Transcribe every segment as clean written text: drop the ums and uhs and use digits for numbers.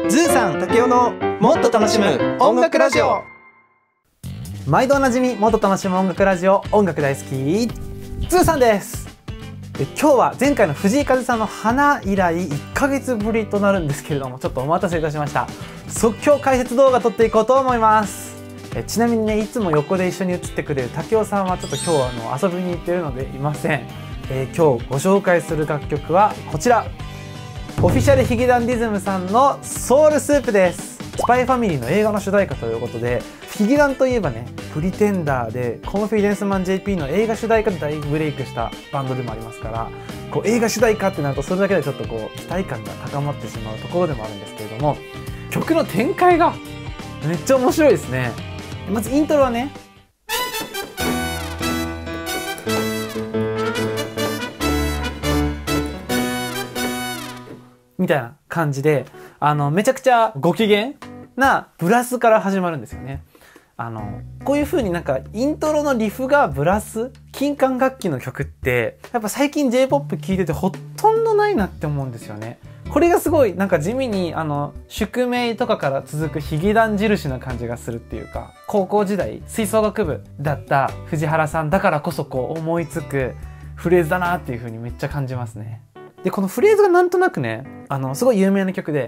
ズーさん、竹雄のもっと楽しむ音楽ラジオ。 毎度おなじみ、もっと楽しむ音楽ラジオ、音楽大好きズーさんです。今日は前回の藤井風さんの花以来1ヶ月ぶりとなるんですけれども、ちょっとお待たせいたしました。即興解説動画撮っていこうと思います。ちなみにね、いつも横で一緒に写ってくれる竹雄さんはちょっと今日遊びに行ってるのでいません。今日ご紹介する楽曲はこちら、オフィシャルヒゲダンディズムさんのソウルスープです。スパイファミリーの映画の主題歌ということで、ヒゲダンといえばね、プリテンダーでコンフィデンスマン JP の映画主題歌で大ブレイクしたバンドでもありますから、こう映画主題歌ってなるとそれだけでちょっとこう期待感が高まってしまうところでもあるんですけれども、曲の展開がめっちゃ面白いですね。まずイントロはね、みたいな感じで、めちゃくちゃご機嫌なブラスから始まるんですよね。こういう風になんかイントロのリフがブラス、金管楽器の曲ってやっぱ最近 J-POP 聴いててほとんどないなって思うんですよね。これがすごいなんか地味に宿命とかから続くヒゲダン印な感じがするっていうか、高校時代吹奏楽部だった藤原さんだからこそこう思いつくフレーズだなっていう風にめっちゃ感じますね。で、このフレーズがなんとなくね、すごい有名な曲で、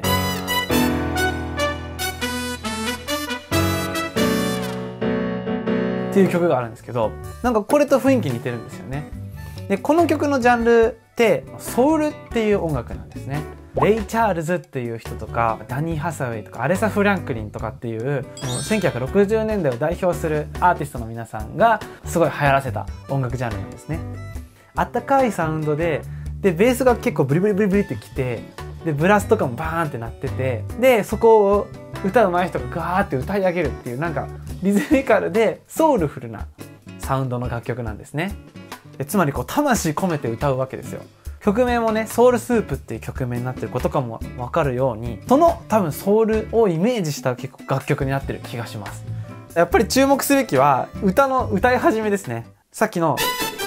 っていう曲があるんですけど、なんかこれと雰囲気似てるんですよね。で、この曲のジャンルってソウルっていう音楽なんですね。レイ・チャールズっていう人とか、ダニー・ハサウェイとか、アレサ・フランクリンとかっていう、もう1960年代を代表するアーティストの皆さんがすごい流行らせた音楽ジャンルなんですね。あったかいサウンドで、ベースが結構ブリブリブリブリってきて、でブラスとかもバーンって鳴ってて、でそこを歌う上手い人がガーって歌い上げるっていう、なんかリズミカルでソウルフルなサウンドの楽曲なんですね。つまりこう魂込めて歌うわけですよ。曲名もね、ソウルスープっていう曲名になってることかも分かるように、その多分ソウルをイメージした楽曲になってる気がします。やっぱり注目すべきは歌の歌い始めですね。さっきの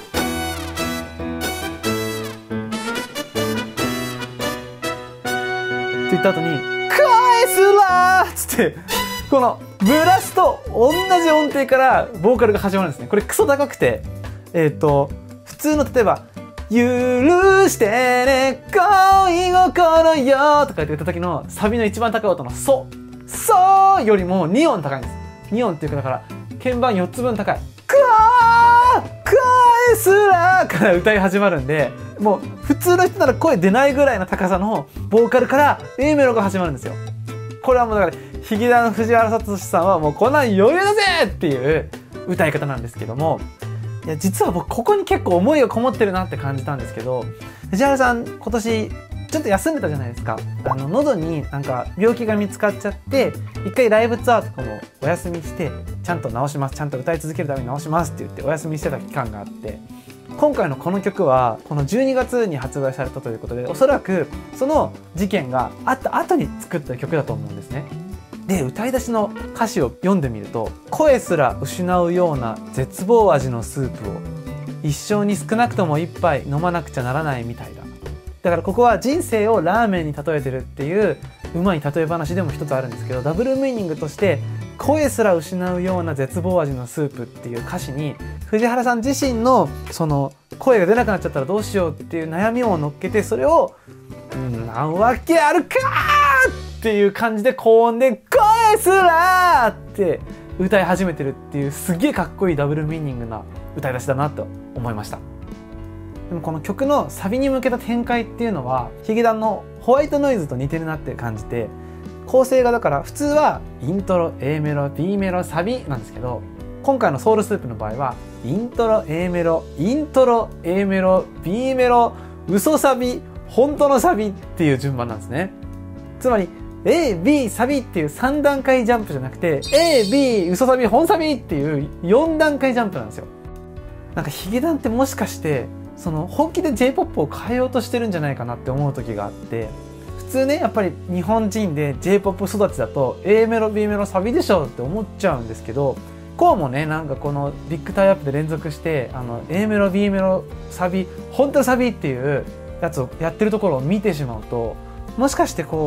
って言った後に「返すらー」っつってこのブラスと同じ音程からボーカルが始まるんですね。これクソ高くて、普通の例えば「許してね恋心よ」とか言ってた時のサビの一番高い音の「ソ」「ソ」よりも2音高いんです。2音っていうかだから鍵盤4つ分高い「クワー返すらー」から歌い始まるんで、もう普通の人なら声出ないぐらいの高さのボーカルから A メロが始まるんですよ。これはもうだからヒゲダン藤原聡さんはもうこんなん余裕だぜっていう歌い方なんですけども、いや実は僕ここに結構思いがこもってるなって感じたんですけど、藤原さん今年ちょっと休んでたじゃないですか。喉になんか病気が見つかっちゃって、一回ライブツアーとかもお休みして、ちゃんと治します、ちゃんと歌い続けるために治しますって言ってお休みしてた期間があって、今回のこの曲はこの12月に発売されたということで、おそらくその事件があった後に作った曲だと思うんですね。で、歌い出しの歌詞を読んでみると、声すら失うような絶望味のスープを一生に少なくとも一杯飲まなくちゃならないみたいだ。だからここは人生をラーメンに例えてるっていううまい例え話でも一つあるんですけど、ダブルミーニングとして声すら失うような絶望味のスープっていう歌詞に、藤原さん自身のその声が出なくなっちゃったらどうしようっていう悩みを乗っけて、それをなわけあるかーっていう感じで高音で声すらーって歌い始めてるっていう、すげえかっこいいダブルミーニングな歌い出しだなと思いました。でもこの曲のサビに向けた展開っていうのはヒゲダンのホワイトノイズと似てるなって感じて、構成がだから普通はイントロ A メロ B メロサビなんですけど、今回のソウルスープの場合はイントロ A メロイントロ A メロ B メロ嘘サビ本当のサビっていう順番なんですね。つまり A、B、サビっていう3段階ジャンプじゃなくて A、B、嘘サビ、本サビっていう4段階ジャンプなんですよ。なんかヒゲダンってもしかしてその本気で J-POP を変えようとしてるんじゃないかなって思う時があって、普通ねやっぱり日本人で J-POP 育ちだと A メロ B メロサビでしょって思っちゃうんですけど、こうもねなんかこのビッグタイアップで連続してA メロ B メロサビ本当のサビっていうやつをやってるところを見てしまうと、もしかしてこう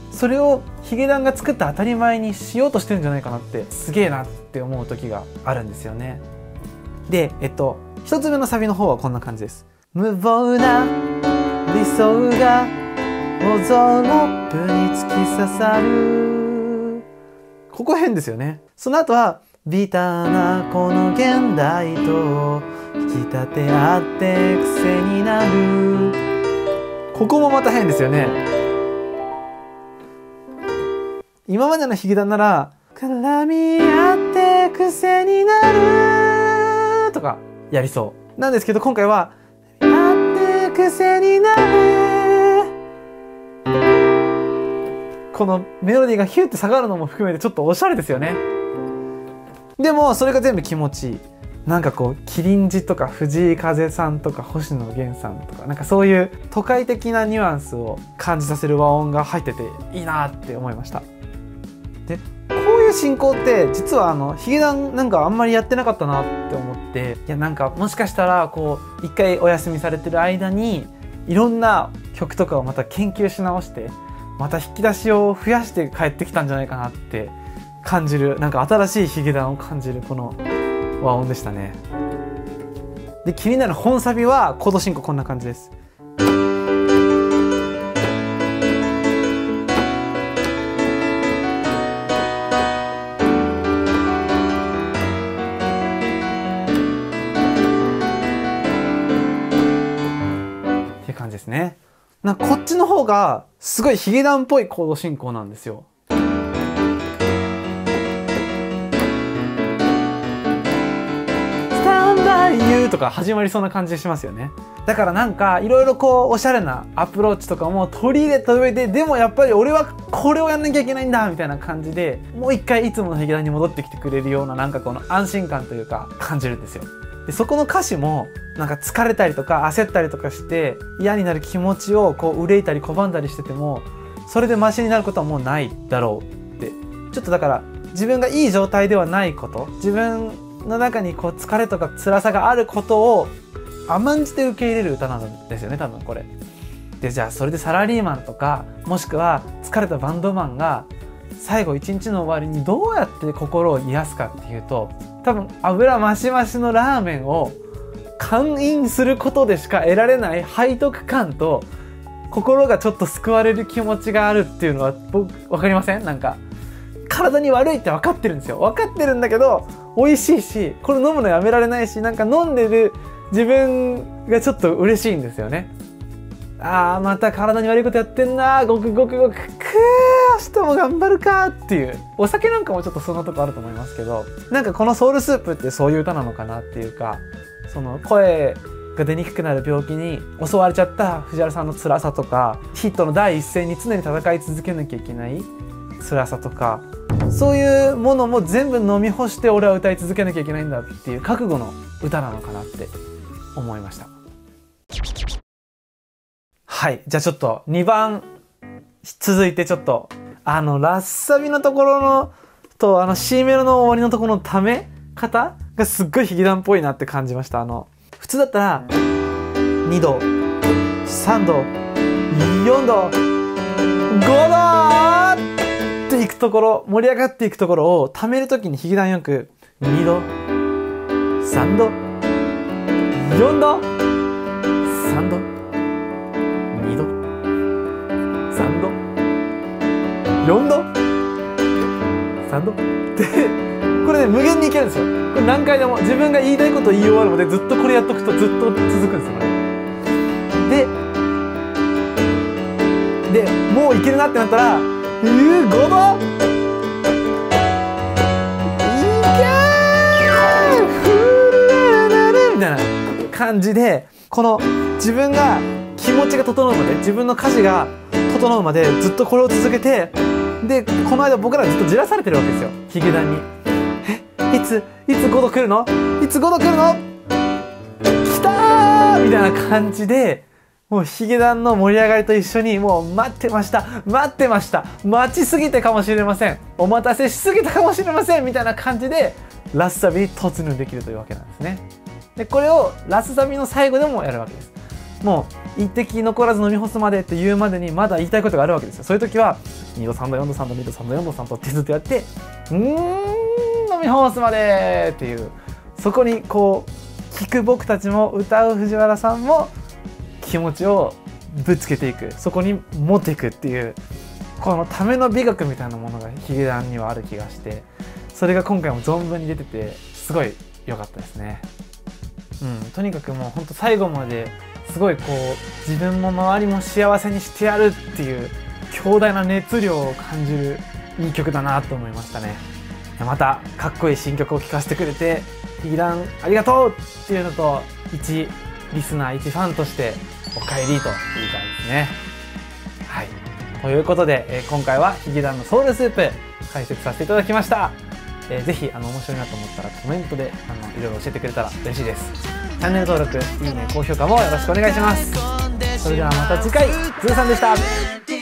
それをヒゲダンが作った当たり前にしようとしてるんじゃないかなって、すげえなって思う時があるんですよね。で一つ目のサビの方はこんな感じです。無謀な理想がオゾロップに突き刺さる、ここ変ですよね。その後はビターなこの現代と引き立て合って癖になる、ここもまた変ですよね。今までのヒゲダンなら絡み合って癖になるとかやりそうなんですけど、今回はあって癖になる、このメロディーがヒューって下がるのも含めてちょっとおしゃれですよね。でもそれが全部気持ちいい。なんかこうキリンジとか藤井風さんとか星野源さんとか、なんかそういう都会的なニュアンスを感じさせる和音が入ってていいなって思いました。でこういう進行って実はヒゲダンなんかあんまりやってなかったなって思って、いやなんかもしかしたらこう一回お休みされてる間にいろんな曲とかをまた研究し直してまた引き出しを増やして帰ってきたんじゃないかなって感じる、なんか新しいヒゲダンを感じるこの和音でしたね。で気になる本サビはコード進行こんな感じです。っていう感じですね。なんかこっちの方がすごいヒゲダンっぽいコード進行なんですよ。とか始まりそうな感じしますよね。だからなんかいろいろこうおしゃれなアプローチとかも取り入れた上で、でもやっぱり俺はこれをやんなきゃいけないんだみたいな感じで、もう一回いつものヒゲダンに戻ってきてくれるような、なんかこの安心感というか感じるんですよ。でそこの歌詞もなんか疲れたりとか焦ったりとかして嫌になる気持ちをこう憂いたり拒んだりしてても、それでマシになることはもうないだろうって、ちょっとだから自分がいい状態ではないこと、自分の中にこう疲れとか辛さがあることを甘んじて受け入れる歌なんですよね、多分これで。じゃあそれでサラリーマンとかもしくは疲れたバンドマンが最後一日の終わりにどうやって心を癒すかっていうと、多分油増し増しのラーメンを完飲することでしか得られない背徳感と心がちょっと救われる気持ちがあるっていうのは僕分かりません？なんか体に悪いって分かってるんですよ。分かってるんだけど美味しいし、これ飲むのやめられないし、なんか飲んでる自分がちょっと嬉しいんですよね。あーまた体に悪いことやってんなー、ごくごくごく、明日も頑張るかっていう。お酒なんかもちょっとそのとこあると思いますけど、なんかこのソウルスープってそういう歌なのかなっていうか、その声が出にくくなる病気に襲われちゃった藤原さんの辛さとか、ヒットの第一線に常に戦い続けなきゃいけない辛さとか、そういうものも全部飲み干して俺は歌い続けなきゃいけないんだっていう覚悟の歌なのかなって思いました。はい、じゃあちょっと2番続いてちょっとラッサビのところのとC メロの終わりのところのため方がすっごいヒゲダンっぽいなって感じました。普通だったら2度3度4度5度っていくところ、盛り上がっていくところをためるときにヒゲダンよく2度3度4度3度2度3度4度3度ってこれね無限にいけるんですよ。これ何回でも自分が言いたいことを言い終わるまでずっとこれやっとくとずっと続くんですよこれでもういけるなってなったら5度いけーみたいな感じで、この自分が気持ちが整うまで、自分の歌詞が整うまでずっとこれを続けて、でこの間僕らずっとじらされてるわけですよヒゲダンに。いつ5度来るの、いつ5度来るの、来たーみたいな感じで、もうヒゲダンの盛り上がりと一緒にもう待ってました待ってました、待ちすぎてかもしれません、お待たせしすぎたかもしれませんみたいな感じでラスサビに突入できるというわけなんですね。でこれをラスサビの最後でもやるわけです。も一滴残らず飲み干すまでって言うまでにまだ言いたいことがあるわけですよ。そういう時は2度3度4度3度2度3度4度3度ってずっとやって飲み干すまでっていう、そこにこう聞く僕たちも歌う藤原さんも気持ちをぶつけていく、そこに持っていくっていう、このための美学みたいなものがヒゲダンにはある気がして、それが今回も存分に出ててすごい良かったですね。とにかくもうほんと最後まですごいこう自分も周りも幸せにしてやるっていう強大な熱量を感じるいい曲だなと思いましたね。またかっこいい新曲を聴かせてくれてヒゲダンありがとうっていうのと、一リスナー一ファンとしてお帰りと言いたいですね。はい、ということで、今回はヒゲダンのソウルスープ解説させていただきました。ぜひ面白いなと思ったらコメントでいろいろ教えてくれたら嬉しいです。チャンネル登録、いいね、高評価もよろしくお願いします。それではまた次回、ズーさんでした。